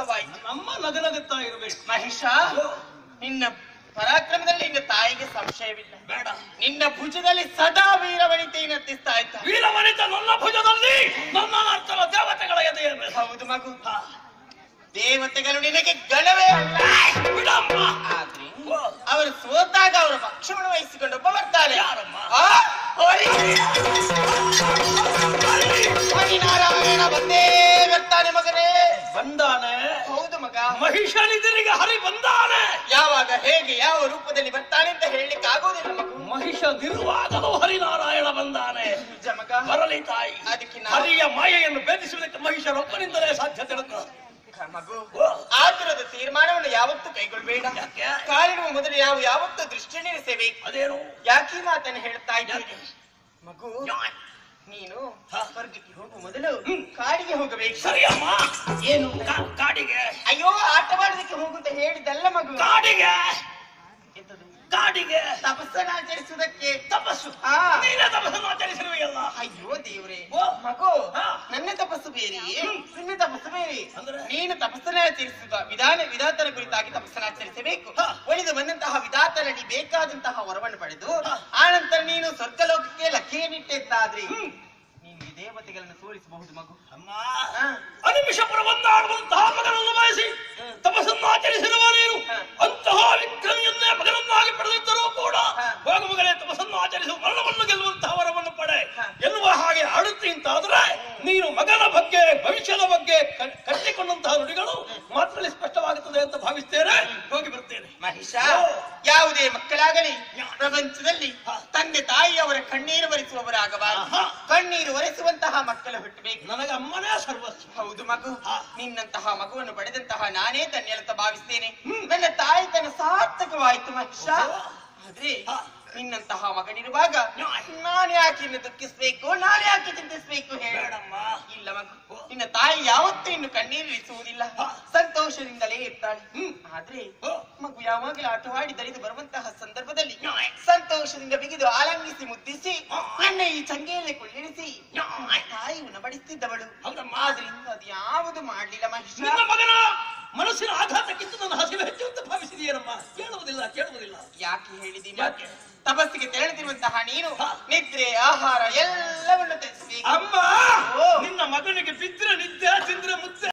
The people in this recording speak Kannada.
ಸಂತೋಷವಾಯಿತು. ನಮ್ಮ ನಗನಗುತ್ತಾ ಇರಬೇಕು. ಮಹಿಷ, ನಿನ್ನ ಪರಾಕ್ರಮದಲ್ಲಿ ನಿನ್ನ ತಾಯಿಗೆ ಸಂಶಯವಿಲ್ಲ. ಬೇಡ, ನಿನ್ನ ಭುಜದಲ್ಲಿ ಸದಾ ವೀರವನಿತೆಯನ್ನು ಹತ್ತಿಸ್ತಾ ಇದ್ದ. ವೀರವನಿತ ನನ್ನ ಭುಜದಲ್ಲಿ ನನ್ನ ಅರ್ಥವ ದೇವತೆಗಳ ಎದೆಯ. ಹೌದು ಮಗು, ದೇವತೆಗಳು ನಿನಗೆ ಗಣವೇ ಅಲ್ಲ. ಆದ್ರೆ ಅವರು ಸೋತಾಗ ಅವರ ಪಕ್ಷವನ್ನು ವಹಿಸಿಕೊಂಡು ಒಬ್ಬ ಬರ್ತಾನೆ. ಹರಿನಾರಾಯಣ ಬಂದೇ ಬರ್ತಾನೆ ಮಗನೇ. ಬಂದಾನೆ? ಹೌದು ಮಗ. ಮಹಿಷನಿದರಿಗೆ ಹರಿ ಬಂದಾನೆ. ಯಾವಾಗ, ಹೇಗೆ, ಯಾವ ರೂಪದಲ್ಲಿ ಬರ್ತಾನೆ ಅಂತ ಹೇಳಲಿಕ್ಕೆ ಆಗೋದಿಲ್ಲ ಮಗು. ಮಹಿಷನಿರುವಾಗಲೂ ಹರಿನಾರಾಯಣ ಬಂದಾನೆ. ನಿಜ ಮಗ. ಬರಲಿ ತಾಯಿ. ಅದಕ್ಕೆ ಹರಿಯ ಮಾಯೆಯನ್ನು ಭೇದಿಸುವುದಕ್ಕೆ ಮಹಿಷರೊಬ್ಬನಿಂದಲೇ ಸಾಧ್ಯ ತಿಳುಕ. ಮಗು, ಆತುರದ ತೀರ್ಮಾನವನ್ನು ಯಾವತ್ತೂ ಕೈಗೊಳ್ಳಬೇಡ. ಕಾಲಿಡುವ ಮೊದಲು ಯಾವತ್ತೂ ದೃಷ್ಟಿ ನಿಲ್ಲಿಸಬೇಕು. ಅದೇನು? ಯಾಕೆ ಮಾತನ್ನು ಹೇಳ್ತಾ ಇದ್ದೀನಿ ಮಗು? ನೀನು ಸ್ವರ್ಗಕ್ಕೆ ಹೋಗುವ ಮೊದಲು ಕಾಡಿಗೆ ಹೋಗಬೇಕು. ಸರಿಯಮ್ಮ. ಏನು ಕಾಡಿಗೆ? ಅಯ್ಯೋ, ಆಟವಾಡೋದಕ್ಕೆ ಹೋಗುಂತ ಹೇಳಿದಲ್ಲ ಮಗು. ಕಾಡಿಗೆ? ಕಾಡಿಗೆ ತಪಸ್ಸನ್ನು ಆಚರಿಸುವುದಕ್ಕೆ. ತಪಸ್ಸು? ನೀನೇ ತಪಸ್ಸನ್ನು ಆಚರಿಸಿರುವೆಯಲ್ಲ. ಅಯ್ಯೋ ದೇವ್ರೆ ಮಗು, ನನ್ನ ತಪಸ್ಸು ಬೇರೆಯೇ, ನಿನ್ನ ತಪಸ್ಸು ಬೇರೆ. ನೀನು ತಪಸ್ಸನ್ನು ಆಚರಿಸುವ ವಿಧಾತನ ಕುರಿತಾಗಿ ತಪಸ್ಸನ್ನು ಆಚರಿಸಬೇಕು. ಒಳಿದು ಬಂದಂತಹ ವಿಧಾತನಲ್ಲಿ ಬೇಕಾದಂತಹ ವರವನ್ನು ಪಡೆದು ಆನಂತರ ನೀನು ಸ್ವರ್ಗಲೋಕಕ್ಕೆ ಲಕ್ಕೆಯನ್ನಿಟ್ಟೆದ್ದಾದ್ರೆ ನೀನು ದೇವತೆಗಳನ್ನು ಸೋಲಿಸಬಹುದು ಮಗು. ಅಮ್ಮ, ಅನಿಮಿಷಪುರ ಒಂದಾಡುವಂತಹ ಮಗನನ್ನು ಬಯಸಿ ತಪಸ್ಸನ್ನು ಆಚರಿಸಿರುವ ನೀನು ಅಂತಹ ವಿಕ್ರಮಿಯನ್ನೇ ಮಗನನ್ನಾಗಿ ಪಡೆದಿದ್ದರೂ ಕೂಡ ಹೋಗು ಮಗನೇ, ತಪಸ್ಸನ್ನು ಆಚರಿಸುವ ಮರಣವನ್ನು ಗೆಲ್ಲುವಂತಹ ವರವನ್ನು ಪಡೆ ಎನ್ನುವ ಹಾಗೆ ಆಡುತ್ತಿ ಅಂತಾದ್ರೆ ನೀನು ಮಗನ ಬಗ್ಗೆ, ಭವಿಷ್ಯದ ಬಗ್ಗೆ ಕಟ್ಟಿಕೊಂಡಂತಹ ನುಡಿಗಳು ಮಾತ್ರದಲ್ಲಿ ಸ್ಪಷ್ಟವಾಗುತ್ತದೆ ಅಂತ ಭಾವಿಸ್ತೇನೆ. ಹೋಗಿ ಬರ್ತೇನೆ. ಮಹಿಷ, ಯಾವುದೇ ಮಕ್ಕಳಾಗಲಿ ಪ್ರಪಂಚದಲ್ಲಿ ತಂದೆ ತಾಯಿಯವರ ಕಣ್ಣೀರು ಒರೆಸುವವರಾಗಬಾರದು. ಕಣ್ಣೀರು ಒರೆಸುವಂತಹ ಮಕ್ಕಳು ಹುಟ್ಟಬೇಕು. ನನಗೆ ಅಮ್ಮನೇ ಸರ್ವಸ್ವ. ಹೌದು ಮಗು, ನಿನ್ನಂತಹ ಮಗುವನ್ನು ಪಡೆದಂತಹ ನಾನೇ ಧನ್ಯಲತ ಭಾವಿಸ್ತೇನೆ. ನನ್ನ ತಾಯಿ ತನ್ನ ಸಾರ್ಥಕವಾಯಿತು ಮಹಿಷ. ಆದ್ರೆ ನಿನ್ನಂತಹ ಮಗನಿರುವಾಗ ನಾನು ಯಾಕೆ ಇನ್ನು ದುಃಖಿಸ್ಬೇಕು, ನಾನು ಯಾಕೆ ಚಿಂತಿಸ್ಬೇಕು ಹೇಳಮ್ಮ. ಇಲ್ಲ ಮಗು, ನಿನ್ನ ತಾಯಿ ಯಾವತ್ತೂ ಇನ್ನು ಕಣ್ಣೀರಿಸುವುದಿಲ್ಲ, ಸಂತೋಷದಿಂದಲೇ ಇರ್ತಾಳೆ. ಆದ್ರೆ ಮಗು ಯಾವಾಗಲೂ ಆಟವಾಡಿ ದರಿದು ಬರುವಂತಹ ಸಂದರ್ಭದಲ್ಲಿ ಸಂತೋಷದಿಂದ ಬಿಗಿದು ಆಲಂಗಿಸಿ ಮುದ್ದಿಸಿ ನನ್ನ ಈ ಚಂಗೆಯಲ್ಲೇ ಕುಳ್ಳಿರಿಸಿ ತಾಯಿ ಉಣಬಡಿಸ್ತಿದ್ದವಳು. ಆದ್ರಿಂದ ಅದು ಯಾವುದು ಮಾಡ್ಲಿಲ್ಲ ಮಹಿಷ. ಮಗನ ಮನಸ್ಸಿನ ಆಘಾತಕ್ಕಿಂತ ನನ್ನ ಹಸಿವೆ ಹೆಚ್ಚು ಅಂತ ಭಾವಿಸಿದೆಯೇನಮ್ಮ? ಕೇಳುವುದಿಲ್ಲ. ಯಾಕೆ ಹೇಳಿದೀನಿ? ತಪಸ್ಸಿಗೆ ತೆರಳುತ್ತಿರುವಂತಹ ನೀನು ನಿದ್ರೆ, ಆಹಾರ ಎಲ್ಲವನ್ನು ತ್ಯಜಿಸಬೇಕು. ಅಮ್ಮ, ನಿನ್ನ ಮಗನಿಗೆ ಬಿದ್ದರೆ ನಿದ್ದೆ, ತಿಂದ್ರೆ ಮುದ್ದೆ.